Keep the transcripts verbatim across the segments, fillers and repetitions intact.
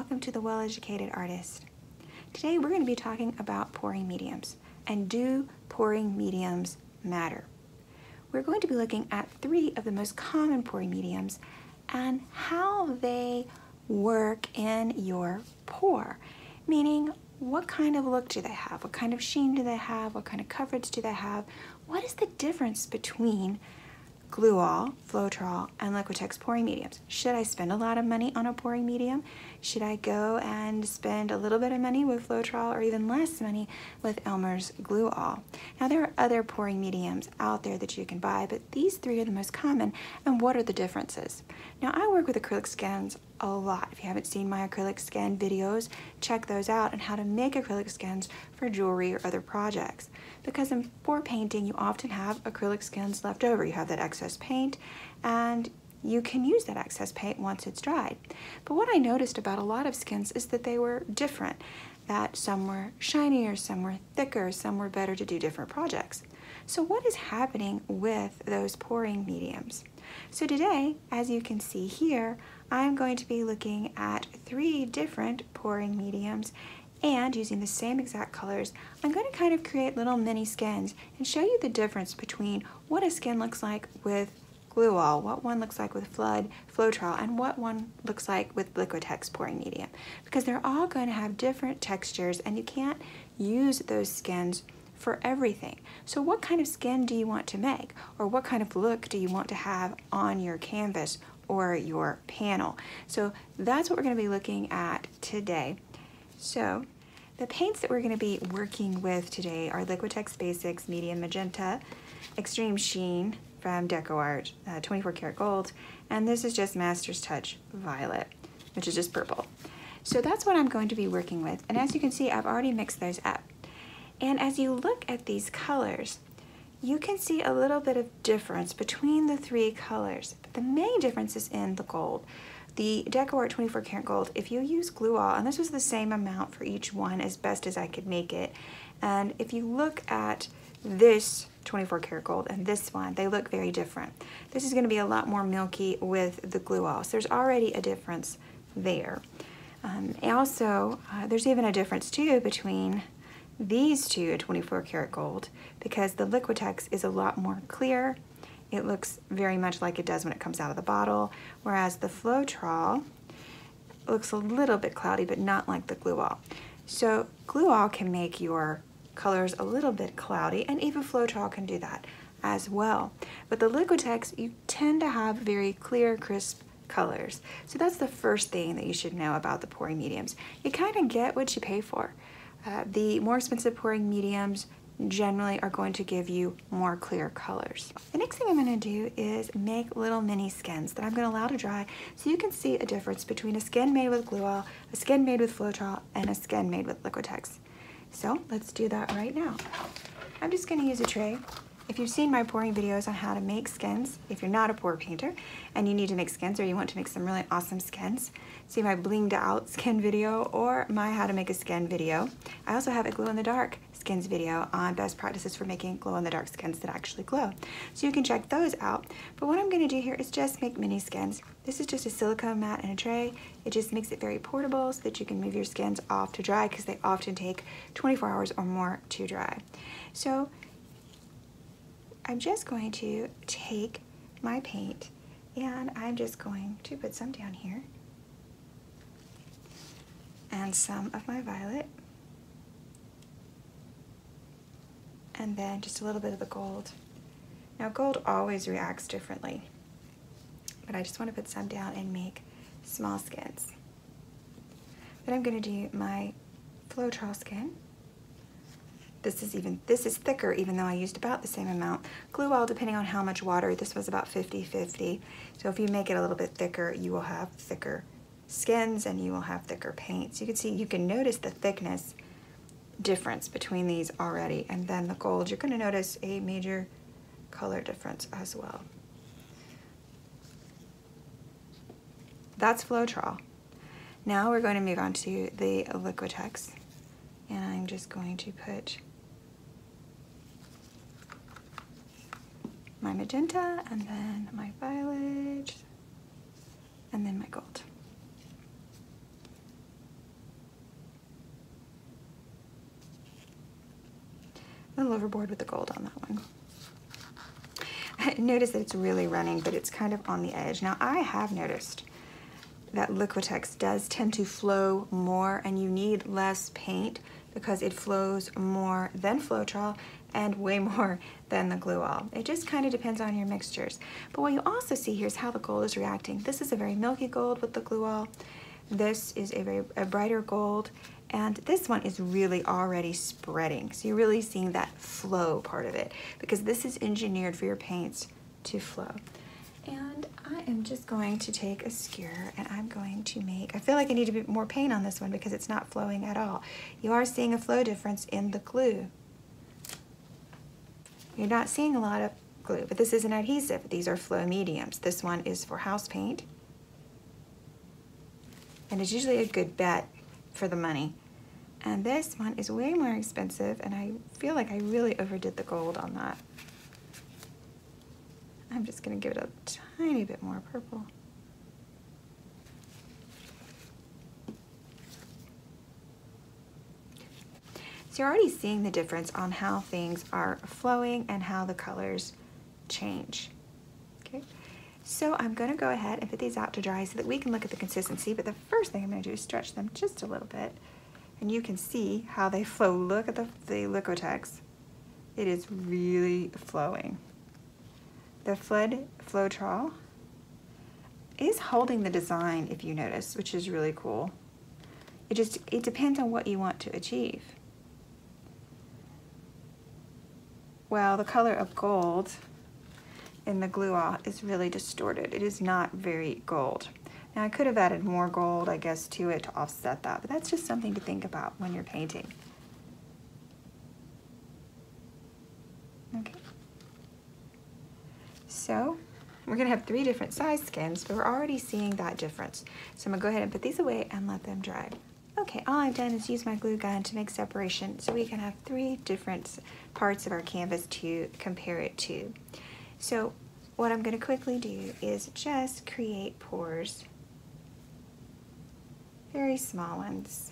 welcome to The Well-Educated Artist. Today we're going to be talking about pouring mediums, and do pouring mediums matter? We're going to be looking at three of the most common pouring mediums and how they work in your pour, meaning what kind of look do they have, what kind of sheen do they have, what kind of coverage do they have, what is the difference between Glue-All, Floetrol, and Liquitex pouring mediums. Should I spend a lot of money on a pouring medium? Should I go and spend a little bit of money with Floetrol or even less money with Elmer's Glue-All? Now there are other pouring mediums out there that you can buy, but these three are the most common. And what are the differences? Now I work with acrylic skins a lot. If you haven't seen my acrylic skin videos, check those out, and how to make acrylic skins for jewelry or other projects. Because in pour painting, you often have acrylic skins left over. You have that excess paint, and you can use that excess paint once it's dried. But what I noticed about a lot of skins is that they were different, that some were shinier, some were thicker, some were better to do different projects. So what is happening with those pouring mediums? So today, as you can see here, I'm going to be looking at three different pouring mediums, and using the same exact colors, I'm going to kind of create little mini skins and show you the difference between what a skin looks like with Glue-All, what one looks like with Flood, Floetrol, and what one looks like with Liquitex pouring medium. Because they're all going to have different textures, and you can't use those skins for everything. So what kind of skin do you want to make? Or what kind of look do you want to have on your canvas or your panel? So that's what we're going to be looking at today. So the paints that we're going to be working with today are Liquitex Basics Medium Magenta, Extreme Sheen from DecoArt, uh, twenty-four karat gold, and this is just Master's Touch Violet, which is just purple. So that's what I'm going to be working with, and as you can see, I've already mixed those up. And as you look at these colors, you can see a little bit of difference between the three colors, but the main difference is in the gold. The DecoArt twenty-four karat gold, if you use Glue-All, and this was the same amount for each one as best as I could make it, and if you look at this twenty-four karat gold and this one, they look very different. This is going to be a lot more milky with the Glue-All, so there's already a difference there. Um, also, uh, there's even a difference too between these two twenty-four karat gold, because the Liquitex is a lot more clear. It looks very much like it does when it comes out of the bottle, whereas the Floetrol looks a little bit cloudy, but not like the Glue-All. So Glue-All can make your colors a little bit cloudy, and even Floetrol can do that as well. But the Liquitex, you tend to have very clear, crisp colors. So that's the first thing that you should know about the pouring mediums. You kind of get what you pay for. Uh, the more expensive pouring mediums generally are going to give you more clear colors. The next thing I'm going to do is make little mini skins that I'm going to allow to dry, so you can see a difference between a skin made with Glue-All, a skin made with Floetrol, and a skin made with Liquitex. So let's do that right now. I'm just going to use a tray. If you've seen my pouring videos on how to make skins, if you're not a pour painter and you need to make skins, or you want to make some really awesome skins, see my blinged out skin video or my how to make a skin video. I also have a glow in the dark skins video on best practices for making glow in the dark skins that actually glow. So you can check those out. But what I'm going to do here is just make mini skins. This is just a silicone mat in a tray. It just makes it very portable so that you can move your skins off to dry, because they often take twenty-four hours or more to dry. So I'm just going to take my paint, and I'm just going to put some down here and some of my violet, and then just a little bit of the gold. Now gold always reacts differently, but I just want to put some down and make small skins. Then I'm going to do my Floetrol skin. This is even this is thicker, even though I used about the same amount. Glue-All, depending on how much water, this was about fifty fifty. So if you make it a little bit thicker, you will have thicker skins and you will have thicker paints. You can see, you can notice the thickness difference between these already. And then the gold, you're going to notice a major color difference as well. That's Floetrol. Now we're going to move on to the Liquitex, and I'm just going to put my magenta, and then my violet, and then my gold. a little overboard with the gold on that one. Notice that it's really running, but it's kind of on the edge. Now I have noticed that Liquitex does tend to flow more, and you need less paint because it flows more than Floetrol and way more than the glue all. It just kind of depends on your mixtures. But what you also see here is how the gold is reacting. This is a very milky gold with the glue all. This is a very a brighter gold, and this one is really already spreading. So you're really seeing that flow part of it, because this is engineered for your paints to flow. And I am just going to take a skewer and I'm going to make, I feel like I need to put more paint on this one because it's not flowing at all. You are seeing a flow difference in the glue. You're not seeing a lot of glue, but this is an adhesive. These are flow mediums. This one is for house paint. And it's usually a good bet for the money. And this one is way more expensive, and I feel like I really overdid the gold on that. I'm just gonna give it a tiny bit more purple. So you're already seeing the difference on how things are flowing and how the colors change. Okay, so I'm gonna go ahead and put these out to dry so that we can look at the consistency, but the first thing I'm gonna do is stretch them just a little bit, and you can see how they flow. Look at the, the Liquitex. It is really flowing. The Flood Floetrol is holding the design, if you notice, which is really cool. It just, it depends on what you want to achieve. Well, the color of gold in the glue all is really distorted. It is not very gold. Now I could have added more gold, I guess, to it to offset that, but that's just something to think about when you're painting. Okay. So we're gonna have three different size skins, but we're already seeing that difference. So I'm gonna go ahead and put these away and let them dry. Okay, all I've done is use my glue gun to make separation so we can have three different parts of our canvas to compare it to. So what I'm gonna quickly do is just create pores, very small ones.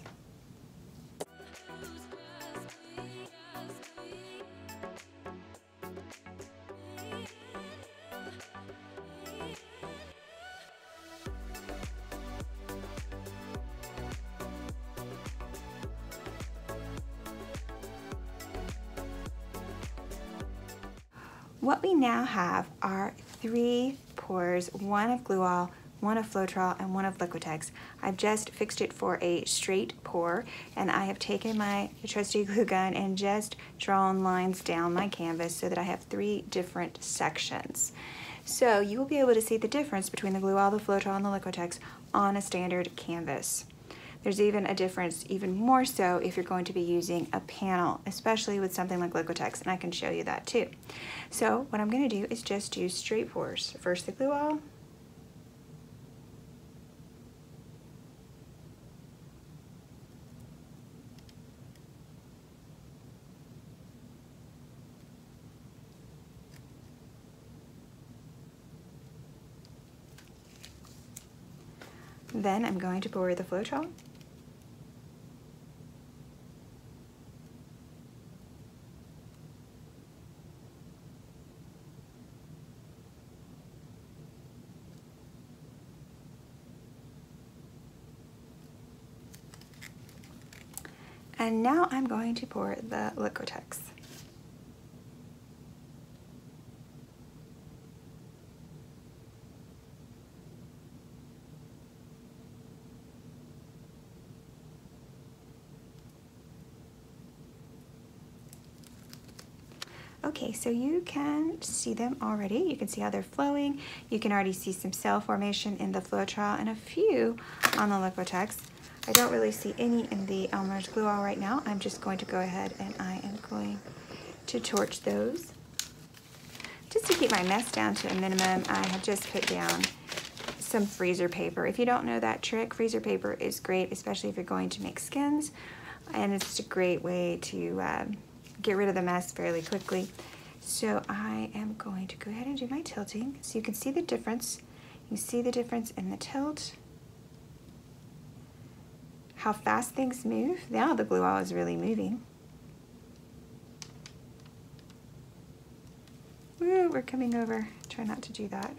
What we now have are three pores, one of glue all, one of Floetrol, and one of Liquitex. I've just fixed it for a straight pour, and I have taken my trusty glue gun and just drawn lines down my canvas so that I have three different sections. So you will be able to see the difference between the glue all, the Floetrol, and the Liquitex on a standard canvas. There's even a difference, even more so if you're going to be using a panel, especially with something like Liquitex, and I can show you that too. So what I'm going to do is just do straight pours. First the glue all, then I'm going to pour the Floetrol. And now I'm going to pour the Liquitex. Okay, so you can see them already. You can see how they're flowing. You can already see some cell formation in the Floetrol and a few on the Liquitex. I don't really see any in the Elmer's glue all right now. I'm just going to go ahead and I am going to torch those. Just to keep my mess down to a minimum, I have just put down some freezer paper. If you don't know that trick, freezer paper is great, especially if you're going to make skins, and it's a great way to uh, get rid of the mess fairly quickly. So I am going to go ahead and do my tilting so you can see the difference. You can see the difference in the tilt, how fast things move. Now the glue all is really moving. Ooh, we're coming over. Try not to do that.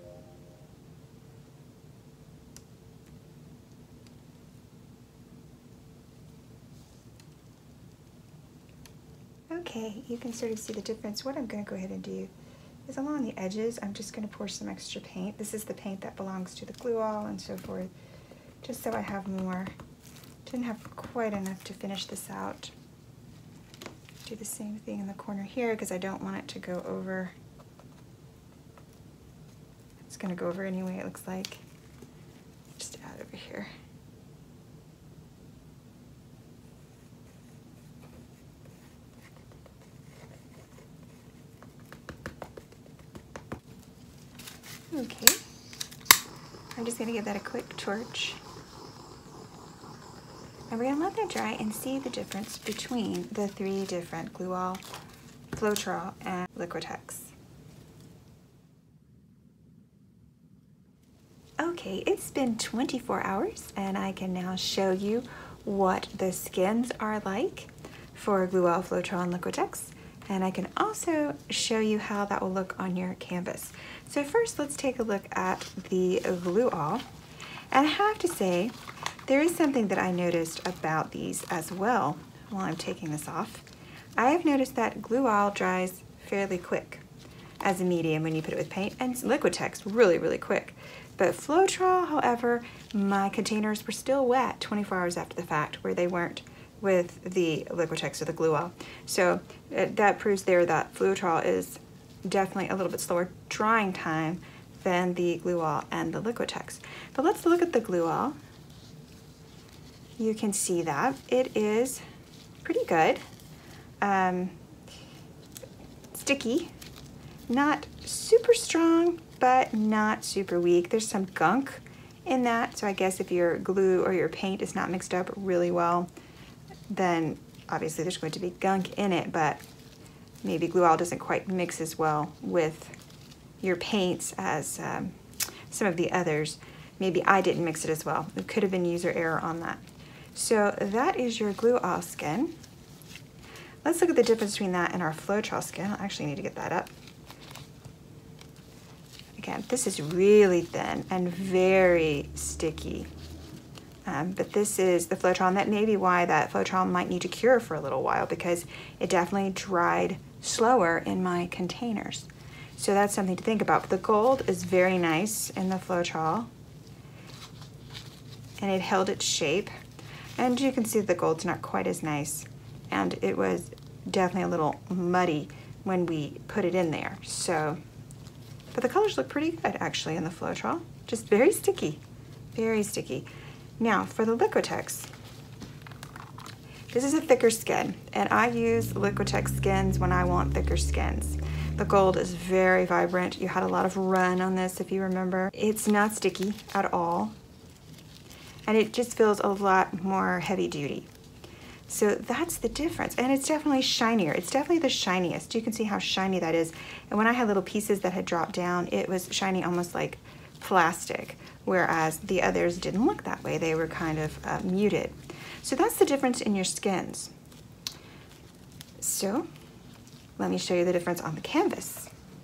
Okay, you can sort of see the difference. What I'm going to go ahead and do is along the edges, I'm just going to pour some extra paint. This is the paint that belongs to the glue all and so forth, just so I have more. Didn't have quite enough to finish this out. Do the same thing in the corner here because I don't want it to go over. It's going to go over anyway, it looks like. Just add over here. Okay, I'm just going to give that a quick torch. And we're going to let that dry and see the difference between the three different glue all, Floetrol, and Liquitex. Okay, it's been twenty-four hours and I can now show you what the skins are like for glue all, Floetrol, and Liquitex. And I can also show you how that will look on your canvas. So first, let's take a look at the glue all. And I have to say, there is something that I noticed about these as well while I'm taking this off. I have noticed that glue all dries fairly quick as a medium when you put it with paint, and Liquitex really, really quick. But Floetrol, however, my containers were still wet twenty-four hours after the fact, where they weren't with the Liquitex or the glue all. So uh, that proves there that Floetrol is definitely a little bit slower drying time than the glue all and the Liquitex. But let's look at the glue all. You can see that it is pretty good. Um, sticky, not super strong, but not super weak. There's some gunk in that, so I guess if your glue or your paint is not mixed up really well, then obviously there's going to be gunk in it, but maybe glue all doesn't quite mix as well with your paints as um, some of the others. Maybe I didn't mix it as well. It could have been user error on that. So that is your glue all skin. Let's look at the difference between that and our Floetrol skin. I actually need to get that up. Again, this is really thin and very sticky. Um, but this is the Floetrol, and that may be why that Floetrol might need to cure for a little while, because it definitely dried slower in my containers. So that's something to think about. But the gold is very nice in the Floetrol, and it held its shape. And you can see the gold's not quite as nice, and it was definitely a little muddy when we put it in there. So, but the colors look pretty good actually in the Floetrol. Just very sticky, very sticky. Now for the Liquitex, this is a thicker skin, and I use Liquitex skins when I want thicker skins. The gold is very vibrant. You had a lot of run on this if you remember. It's not sticky at all, and it just feels a lot more heavy duty. So that's the difference, and it's definitely shinier. It's definitely the shiniest. You can see how shiny that is. And when I had little pieces that had dropped down, it was shiny almost like plastic, whereas the others didn't look that way. They were kind of uh, muted. So that's the difference in your skins. So let me show you the difference on the canvas.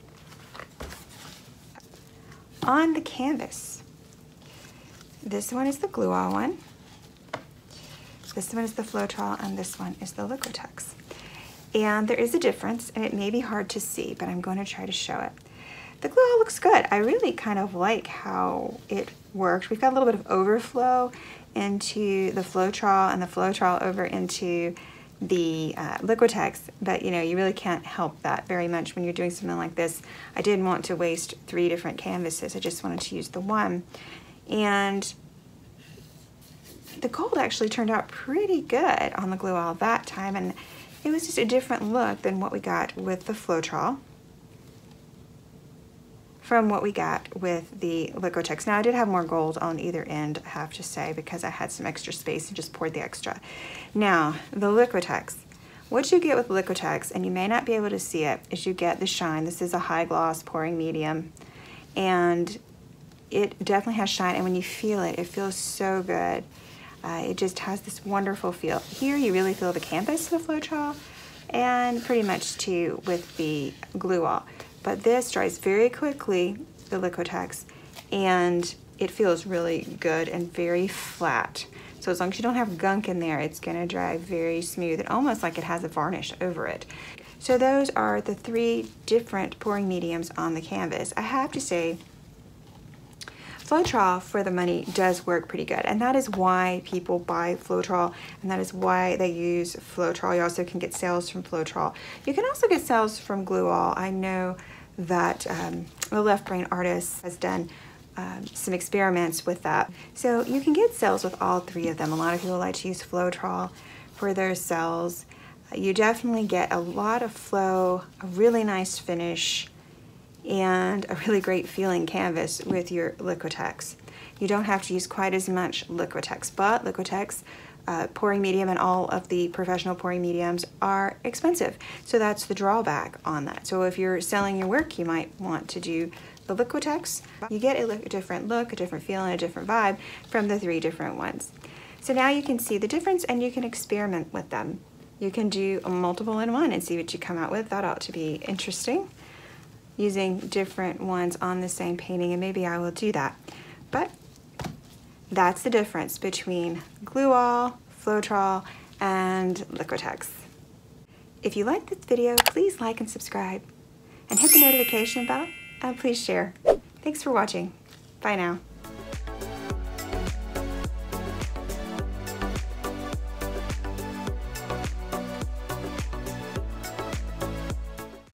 On the canvas, this one is the glue all one. This one is the Floetrol, and this one is the Liquitex. And there is a difference, and it may be hard to see, but I'm going to try to show it. The glue all looks good. I really kind of like how it worked. We've got a little bit of overflow into the Floetrol and the Floetrol over into the uh, Liquitex, but you know, you really can't help that very much when you're doing something like this. I didn't want to waste three different canvases. I just wanted to use the one. And the gold actually turned out pretty good on the glue all that time, and it was just a different look than what we got with the Floetrol from what we got with the Liquitex. Now I did have more gold on either end, I have to say, because I had some extra space and just poured the extra. Now, the Liquitex. What you get with Liquitex, and you may not be able to see it, is you get the shine. This is a high gloss pouring medium, and it definitely has shine, and when you feel it, it feels so good. Uh, it just has this wonderful feel. Here you really feel the canvas of the Floetrol, and pretty much too with the glue all. but this dries very quickly, the Liquitex, and it feels really good and very flat. So as long as you don't have gunk in there, it's gonna dry very smooth and almost like it has a varnish over it. So those are the three different pouring mediums on the canvas. I have to say, Floetrol for the money does work pretty good, and that is why people buy Floetrol, and that is why they use Floetrol. You also can get sales from Floetrol. You can also get sales from Glue-All. I know that um, the Left Brain Artist has done um, some experiments with that. So you can get sales with all three of them. A lot of people like to use Floetrol for their cells. You definitely get a lot of flow, a really nice finish, and a really great feeling canvas with your Liquitex. You don't have to use quite as much Liquitex, but Liquitex uh, pouring medium and all of the professional pouring mediums are expensive. So that's the drawback on that. So if you're selling your work, you might want to do the Liquitex. You get a, a different look, a different feel, and a different vibe from the three different ones. So now you can see the difference and you can experiment with them. You can do a multiple in one and see what you come out with. That ought to be interesting, using different ones on the same painting, and maybe I will do that. But that's the difference between Glue-All, Floetrol, and Liquitex. If you like this video, please like and subscribe, and hit the notification bell, and please share. Thanks for watching. Bye now.